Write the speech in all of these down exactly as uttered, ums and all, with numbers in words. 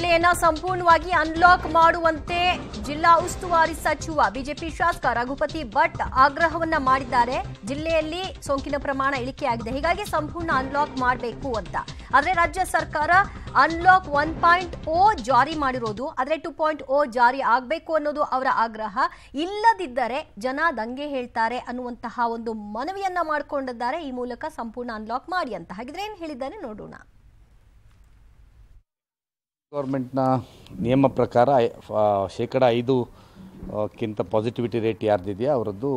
ಜಿಲ್ಲೆಯನ್ನ ಸಂಪೂರ್ಣವಾಗಿ ಅನ್ಲಾಕ್ ಮಾಡುವಂತೆ ಜಿಲ್ಲಾ ಉಸ್ತುವಾರಿ ಸಚಿವ ಬಿಜೆಪಿ ಶಾಸಕ ರಘುಪತಿ ಭಟ್ ಆಗ್ರಹವನ್ನ ಮಾಡಿದ್ದಾರೆ. ಜಿಲ್ಲೆಯಲ್ಲಿ ಸೋಂಕಿನ ಪ್ರಮಾಣ ಇಳಿಕೆಯಾಗಿದೆ, ಹೀಗಾಗಿ ಸಂಪೂರ್ಣ ಅನ್ಲಾಕ್ ಮಾಡಬೇಕು ಅಂತ. ಆದರೆ ರಾಜ್ಯ ಸರ್ಕಾರ ಅನ್ಲಾಕ್ ಒನ್ ಪಾಯಿಂಟ್ ಓ ಜಾರಿ ಮಾಡಿರೋದು, ಆದರೆ ಟೂ ಪಾಯಿಂಟ್ ಓ ಜಾರಿ ಆಗಬೇಕು ಅನ್ನೋದು ಅವರ ಆಗ್ರಹ. ಇಲ್ಲದಿದ್ದರೆ ಜನ ದಂಗೆ ಹೇಳ್ತಾರೆ ಅನ್ನುವಂತಹ ಒಂದು ಮನವಿಯನ್ನ ಮಾಡಿಕೊಂಡಿದ್ದಾರೆ. ಈ ಮೂಲಕ ಸಂಪೂರ್ಣ ಅನ್ಲಾಕ್ ಮಾಡಿ ಅಂತ. ಹಾಗಿದ್ರೆ ಏನ್ ಹೇಳಿದ್ದಾರೆ ನೋಡೋಣ. ಗೌರ್ಮೆಂಟ್ನ ನಿಯಮ ಪ್ರಕಾರ ಶೇಕಡ ಐದು ಕ್ಕಿಂತ ಪಾಸಿಟಿವಿಟಿ ರೇಟ್ ಯಾರ್ದಿದೆಯಾ ಅವರದ್ದು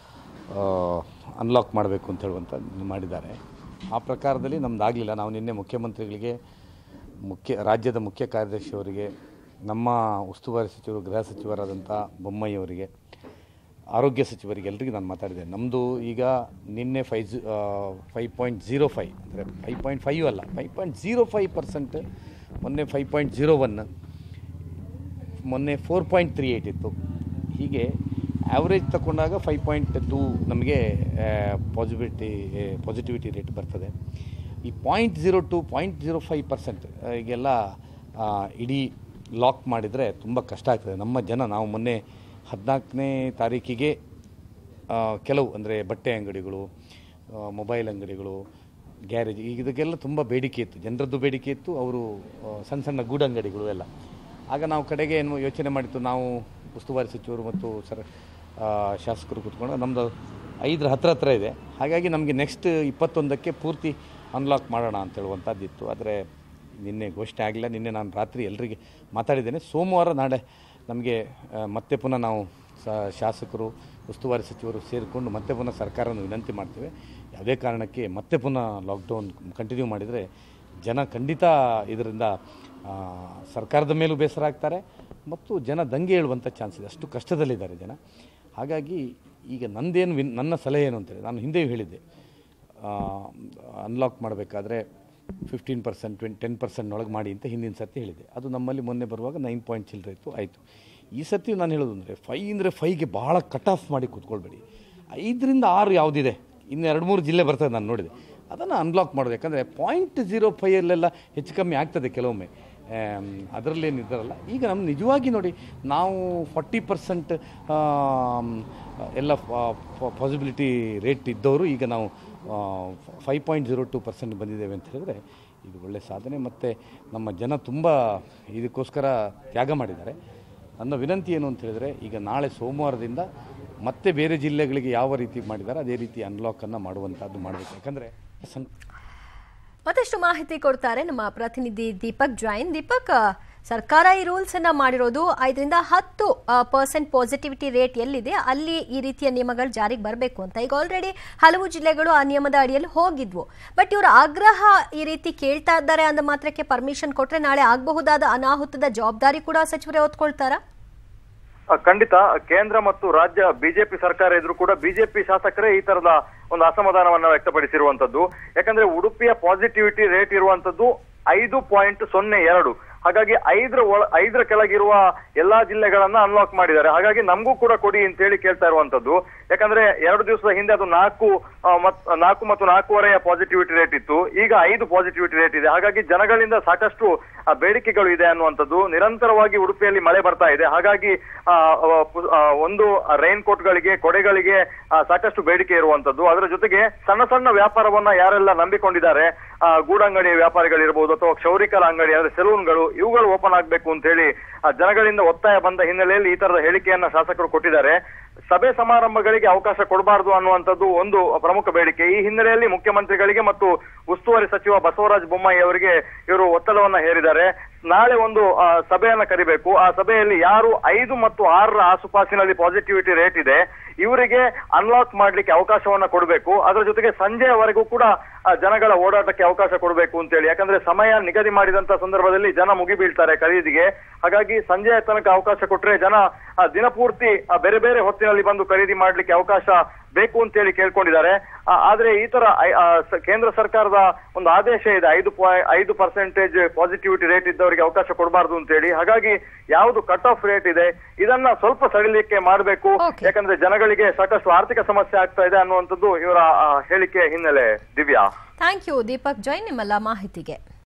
ಅನ್ಲಾಕ್ ಮಾಡಬೇಕು ಅಂತ ಹೇಳುವಂಥ ಮಾಡಿದ್ದಾರೆ. ಆ ಪ್ರಕಾರದಲ್ಲಿ ನಮ್ದು ಆಗಲಿಲ್ಲ. ನಾವು ನಿನ್ನೆ ಮುಖ್ಯಮಂತ್ರಿಗಳಿಗೆ, ಮುಖ್ಯ ರಾಜ್ಯದ ಮುಖ್ಯ ಕಾರ್ಯದರ್ಶಿಯವರಿಗೆ, ನಮ್ಮ ಉಸ್ತುವಾರಿ ಸಚಿವರು, ಗೃಹ ಸಚಿವರಾದಂಥ ಬೊಮ್ಮಾಯಿ ಅವರಿಗೆ, ಆರೋಗ್ಯ ಸಚಿವರಿಗೆ ಎಲ್ಲರಿಗೂ ನಾನು ಮಾತಾಡಿದೆ. ನಮ್ಮದು ಈಗ ನಿನ್ನೆ ಫೈ ಫೈವ್ ಪಾಯಿಂಟ್ ಜೀರೋ ಫೈವ್ ಅಂದರೆ ಫೈವ್ ಪಾಯಿಂಟ್ ಫೈವ್ ಅಲ್ಲ five point zero five percent ಮೊನ್ನೆ ಫೈವ್ ಪಾಯಿಂಟ್ ಜೀರೋ ಒನ್, ಮೊನ್ನೆ ಫೋರ್ ಪಾಯಿಂಟ್ ತ್ರೀ ಏಯ್ಟ್ ಇತ್ತು. ಹೀಗೆ ಆ್ಯಾವ್ರೇಜ್ ತಗೊಂಡಾಗ ಫೈವ್ ಪಾಯಿಂಟ್ ಟೂ ನಮಗೆ ಪಾಸಿಬಿಲಿಟಿ ಪಾಸಿಟಿವಿಟಿ ರೇಟ್ ಬರ್ತದೆ. ಈ point zero two point zero five percent ಈಗೆಲ್ಲ ಇಡೀ ಲಾಕ್ ಮಾಡಿದರೆ ತುಂಬ ಕಷ್ಟ ಆಗ್ತದೆ. ನಮ್ಮ ಜನ, ನಾವು ಮೊನ್ನೆ ಹದಿನಾಲ್ಕನೇ ತಾರೀಕಿಗೆ ಕೆಲವು ಅಂದರೆ ಬಟ್ಟೆ ಅಂಗಡಿಗಳು, ಮೊಬೈಲ್ ಅಂಗಡಿಗಳು, ಗ್ಯಾರೇಜ್, ಈಗ ಇದಕ್ಕೆಲ್ಲ ತುಂಬ ಬೇಡಿಕೆ ಇತ್ತು, ಜನರದ್ದು ಬೇಡಿಕೆ ಇತ್ತು. ಅವರು ಸಣ್ಣ ಸಣ್ಣ ಗೂಡಂಗಡಿಗಳು ಎಲ್ಲ. ಆಗ ನಾವು ಕಡೆಗೆ ಏನು ಯೋಚನೆ ಮಾಡಿತ್ತು, ನಾವು ಉಸ್ತುವಾರಿ ಸಚಿವರು ಮತ್ತು ಸರ್ ಶಾಸಕರು ಕೂತ್ಕೊಂಡು ನಮ್ಮದು ಐದರ ಹತ್ರ ಹತ್ರ ಇದೆ, ಹಾಗಾಗಿ ನಮಗೆ ನೆಕ್ಸ್ಟ್ ಇಪ್ಪತ್ತೊಂದಕ್ಕೆ ಪೂರ್ತಿ ಅನ್ಲಾಕ್ ಮಾಡೋಣ ಅಂತ ಹೇಳುವಂಥದ್ದಿತ್ತು. ಆದರೆ ನಿನ್ನೆ ಘೋಷಣೆ ಆಗಿಲ್ಲ. ನಿನ್ನೆ ನಾನು ರಾತ್ರಿ ಎಲ್ಲರಿಗೆ ಮಾತಾಡಿದ್ದೇನೆ. ಸೋಮವಾರ ನಾಳೆ ನಮಗೆ ಮತ್ತೆ ಪುನಃ ನಾವು ಶಾಸಕರು, ಉಸ್ತುವಾರಿ ಸಚಿವರು ಸೇರಿಕೊಂಡು ಮತ್ತೆ ಪುನಃ ಸರ್ಕಾರವನ್ನು ವಿನಂತಿ ಮಾಡ್ತೇವೆ. ಯಾವುದೇ ಕಾರಣಕ್ಕೆ ಮತ್ತೆ ಪುನಃ ಲಾಕ್ಡೌನ್ ಕಂಟಿನ್ಯೂ ಮಾಡಿದರೆ ಜನ ಖಂಡಿತ ಇದರಿಂದ ಸರ್ಕಾರದ ಮೇಲೂ ಬೇಸರ ಆಗ್ತಾರೆ ಮತ್ತು ಜನ ದಂಗೆ ಹೇಳುವಂಥ ಚಾನ್ಸ್ ಇದೆ. ಅಷ್ಟು ಕಷ್ಟದಲ್ಲಿದ್ದಾರೆ ಜನ. ಹಾಗಾಗಿ ಈಗ ನಂದೇನು ವಿನ್ ನನ್ನ ಸಲಹೆ ಏನು ಅಂತೇಳಿ ನಾನು ಹಿಂದೆಯೂ ಹೇಳಿದ್ದೆ, ಅನ್ಲಾಕ್ ಮಾಡಬೇಕಾದ್ರೆ ಫಿಫ್ಟೀನ್ ಪರ್ಸೆಂಟ್ ಟ್ವೆಂಟಿ ಟೆನ್ ಪರ್ಸೆಂಟ್ನೊಳಗೆ ಮಾಡಿ ಅಂತ ಹಿಂದಿನ ಸರ್ತಿ ಹೇಳಿದೆ. ಅದು ನಮ್ಮಲ್ಲಿ ಮೊನ್ನೆ ಬರುವಾಗ ನೈನ್ ಪಾಯಿಂಟ್ ಚಿಲ್ಲರೆ ಇತ್ತು, ಆಯಿತು. ಈ ಸರ್ತಿ ನಾನು ಹೇಳೋದು ಅಂದರೆ ಫೈ ಅಂದರೆ ಫೈಗೆ ಭಾಳ ಕಟ್ ಆಫ್ ಮಾಡಿ ಕೂತ್ಕೊಳ್ಬೇಡಿ. ಐದರಿಂದ ಆರು ಯಾವುದಿದೆ, ಇನ್ನು ಎರಡು ಮೂರು ಜಿಲ್ಲೆ ಬರ್ತದೆ ನಾನು ನೋಡಿದೆ, ಅದನ್ನು ಅನ್ಲಾಕ್ ಮಾಡೋದು. ಯಾಕಂದರೆ ಪಾಯಿಂಟ್ ಜೀರೋ ಫೈಯಲ್ಲೆಲ್ಲ ಹೆಚ್ಚು ಕಮ್ಮಿ ಆಗ್ತದೆ ಕೆಲವೊಮ್ಮೆ, ಅದರಲ್ಲೇನು ಇದ್ದಾರಲ್ಲ. ಈಗ ನಮ್ಮ ನಿಜವಾಗಿ ನೋಡಿ, ನಾವು ಫಾರ್ಟಿ ಪರ್ಸೆಂಟ್ ಎಲ್ಲ ಪಾಸಿಬಿಲಿಟಿ ರೇಟ್ ಇದ್ದವರು ಈಗ ನಾವು five point zero two percent ಬಂದಿದ್ದೇವೆ ಅಂತ ಹೇಳಿದ್ರೆ ಇದು ಒಳ್ಳೆಯ ಸಾಧನೆ. ಮತ್ತು ನಮ್ಮ ಜನ ತುಂಬ ಇದಕ್ಕೋಸ್ಕರ ತ್ಯಾಗ ಮಾಡಿದ್ದಾರೆ. ನನ್ನ ವಿನಂತಿ ಏನು ಅಂತ ಹೇಳಿದ್ರೆ, ಈಗ ನಾಳೆ ಸೋಮವಾರದಿಂದ ಮತ್ತೆ ಬೇರೆ ಜಿಲ್ಲೆಗಳಿಗೆ ಯಾವ ರೀತಿ ಮಾಡಿದ್ದಾರೆ ಅದೇ ರೀತಿ ಅನ್ಲಾಕನ್ನು ಮಾಡುವಂಥದ್ದು ಮಾಡಬೇಕು. ಯಾಕಂದರೆ ಮತ್ತಷ್ಟು ಮಾಹಿತಿ ಕೊಡ್ತಾರೆ ನಮ್ಮ ಪ್ರತಿನಿಧಿ ದೀಪಕ್ ಜೈನ್. ದೀಪಕ್, ಸರ್ಕಾರ ಈ ರೂಲ್ಸ್ ಅನ್ನ ಮಾಡಿರೋದು ಐದರಿಂದ ಹತ್ತು ಪರ್ಸೆಂಟ್ ಪಾಸಿಟಿವಿಟಿ ರೇಟ್ ಎಲ್ಲಿದೆ ಅಲ್ಲಿ ಈ ರೀತಿಯ ನಿಯಮಗಳು ಜಾರಿಗೆ ಬರಬೇಕು ಅಂತ. ಈಗ ಆಲ್ರೆಡಿ ಹಲವು ಜಿಲ್ಲೆಗಳು ಆ ನಿಯಮದ ಅಡಿಯಲ್ಲಿ ಹೋಗಿದ್ವು. ಬಟ್ ಇವರ ಆಗ್ರಹ ಈ ರೀತಿ ಕೇಳ್ತಾ ಇದ್ದಾರೆ ಅಂದ ಮಾತ್ರಕ್ಕೆ ಪರ್ಮಿಷನ್ ಕೊಟ್ರೆ ನಾಳೆ ಆಗಬಹುದಾದ ಅನಾಹುತದ ಜವಾಬ್ದಾರಿ ಕೂಡ ಸಚಿವರೇ ಹೊತ್ಕೊಳ್ತಾರಾ? ಖಂಡಿತ. ಕೇಂದ್ರ ಮತ್ತು ರಾಜ್ಯ ಬಿಜೆಪಿ ಸರ್ಕಾರ ಇದ್ರೂ ಕೂಡ ಬಿಜೆಪಿ ಶಾಸಕರೇ ಈ ತರದ ಒಂದು ಅಸಮಾಧಾನವನ್ನ ವ್ಯಕ್ತಪಡಿಸಿರುವಂತದ್ದು. ಯಾಕಂದ್ರೆ ಉಡುಪಿಯ ಪಾಸಿಟಿವಿಟಿ ರೇಟ್ ಇರುವಂತದ್ದು ಐದು ಪಾಯಿಂಟ್ ಸೊನ್ನೆ ಎರಡು. ಹಾಗಾಗಿ ಐದರ ಒಳ ಐದರ ಕೆಳಗಿರುವ ಎಲ್ಲಾ ಜಿಲ್ಲೆಗಳನ್ನ ಅನ್ಲಾಕ್ ಮಾಡಿದ್ದಾರೆ. ಹಾಗಾಗಿ ನಮಗೂ ಕೂಡ ಕೊಡಿ ಅಂತ ಹೇಳಿ ಕೇಳ್ತಾ ಇರುವಂತದ್ದು. ಯಾಕಂದ್ರೆ ಎರಡು ದಿವಸದ ಹಿಂದೆ ಅದು ನಾಲ್ಕು ನಾಲ್ಕು ಮತ್ತು ನಾಲ್ಕೂವರೆಯ ಪಾಸಿಟಿವಿಟಿ ರೇಟ್ ಇತ್ತು, ಈಗ ಐದು ಪಾಸಿಟಿವಿಟಿ ರೇಟ್ ಇದೆ. ಹಾಗಾಗಿ ಜನಗಳಿಂದ ಸಾಕಷ್ಟು ಬೇಡಿಕೆಗಳು ಇದೆ ಅನ್ನುವಂಥದ್ದು. ನಿರಂತರವಾಗಿ ಉಡುಪಿಯಲ್ಲಿ ಮಳೆ ಬರ್ತಾ ಇದೆ. ಹಾಗಾಗಿ ಒಂದು ರೈನ್ ಕೋಟ್ಗಳಿಗೆ, ಕೊಡೆಗಳಿಗೆ ಸಾಕಷ್ಟು ಬೇಡಿಕೆ ಇರುವಂತದ್ದು. ಅದರ ಜೊತೆಗೆ ಸಣ್ಣ ಸಣ್ಣ ವ್ಯಾಪಾರವನ್ನ ಯಾರೆಲ್ಲ ನಂಬಿಕೊಂಡಿದ್ದಾರೆ, ಗೂಡಂಗಡಿ ವ್ಯಾಪಾರಿಗಳಿರ್ಬೋದು ಅಥವಾ ಕ್ಷೌರಿಕರ ಅಂಗಡಿ ಅಂದ್ರೆ ಸೆಲೂನ್ಗಳು, ಇವುಗಳು ಓಪನ್ ಆಗ್ಬೇಕು ಅಂತ ಹೇಳಿ ಜನಗಳಿಂದ ಒತ್ತಾಯ ಬಂದ ಹಿನ್ನೆಲೆಯಲ್ಲಿ ಈ ತರದ ಹೇಳಿಕೆಯನ್ನ ಶಾಸಕರು ಕೊಟ್ಟಿದ್ದಾರೆ. ಸಭೆ ಸಮಾರಂಭಗಳಿಗೆ ಅವಕಾಶ ಕೊಡಬಾರದು ಅನ್ನುವಂಥದ್ದು ಒಂದು ಪ್ರಮುಖ ಬೇಡಿಕೆ. ಈ ಹಿನ್ನೆಲೆಯಲ್ಲಿ ಮುಖ್ಯಮಂತ್ರಿಗಳಿಗೆ ಮತ್ತು ಉಸ್ತುವಾರಿ ಸಚಿವ ಬಸವರಾಜ ಬೊಮ್ಮಾಯಿ ಅವರಿಗೆ ಇವರು ಒತ್ತಡವನ್ನ ಹೇರಿದ್ದಾರೆ. ನಾಳೆ ಒಂದು ಸಭೆಯನ್ನ ಕರಿಬೇಕು. ಆ ಸಭೆಯಲ್ಲಿ ಯಾರು ಐದು ಮತ್ತು ಆರರ ಆಸುಪಾಸಿನಲ್ಲಿ ಪಾಸಿಟಿವಿಟಿ ರೇಟ್ ಇದೆ ಇವರಿಗೆ ಅನ್ಲಾಕ್ ಮಾಡ್ಲಿಕ್ಕೆ ಅವಕಾಶವನ್ನ ಕೊಡಬೇಕು. ಅದರ ಜೊತೆಗೆ ಸಂಜೆಯವರೆಗೂ ಕೂಡ ಜನಗಳ ಓಡಾಟಕ್ಕೆ ಅವಕಾಶ ಕೊಡಬೇಕು ಅಂತೇಳಿ. ಯಾಕಂದ್ರೆ ಸಮಯ ನಿಗದಿ ಮಾಡಿದಂತ ಸಂದರ್ಭದಲ್ಲಿ ಜನ ಮುಗಿ ಬೀಳ್ತಾರೆ ಖರೀದಿಗೆ. ಹಾಗಾಗಿ ಸಂಜೆಯ ತನಕ ಅವಕಾಶ ಕೊಟ್ರೆ ಜನ ದಿನಪೂರ್ತಿ ಬೇರೆ ಬೇರೆ ಹೊತ್ತಿನಲ್ಲಿ ಬಂದು ಖರೀದಿ ಮಾಡ್ಲಿಕ್ಕೆ ಅವಕಾಶ ಬೇಕು ಅಂತ ಹೇಳಿ ಕೇಳ್ಕೊಂಡಿದ್ದಾರೆ. ಆದ್ರೆ ಈ ತರ ಕೇಂದ್ರ ಸರ್ಕಾರದ ಒಂದು ಆದೇಶ ಇದೆ, ಐದು ಪಾಯಿಂಟ್ ಐದು ಪರ್ಸೆಂಟೇಜ್ ಪಾಸಿಟಿವಿಟಿ ರೇಟ್ ಇದ್ದವರಿಗೆ ಅವಕಾಶ ಕೊಡಬಾರ್ದು ಅಂತ ಹೇಳಿ. ಹಾಗಾಗಿ ಯಾವುದು ಕಟ್ ಆಫ್ ರೇಟ್ ಇದೆ ಇದನ್ನ ಸ್ವಲ್ಪ ಸಡಿಲಿಕ್ಕೆ ಮಾಡಬೇಕು. ಯಾಕಂದ್ರೆ ಜನಗಳಿಗೆ ಸಾಕಷ್ಟು ಆರ್ಥಿಕ ಸಮಸ್ಯೆ ಆಗ್ತಾ ಇದೆ ಅನ್ನುವಂಥದ್ದು ಇವರ ಹೇಳಿಕೆ ಹಿನ್ನೆಲೆ. ದಿವ್ಯಾ, ಥ್ಯಾಂಕ್ ಯು ದೀಪಕ್ ಜೈನ್ ನಿಮ್ಮೆಲ್ಲ ಮಾಹಿತಿಗೆ.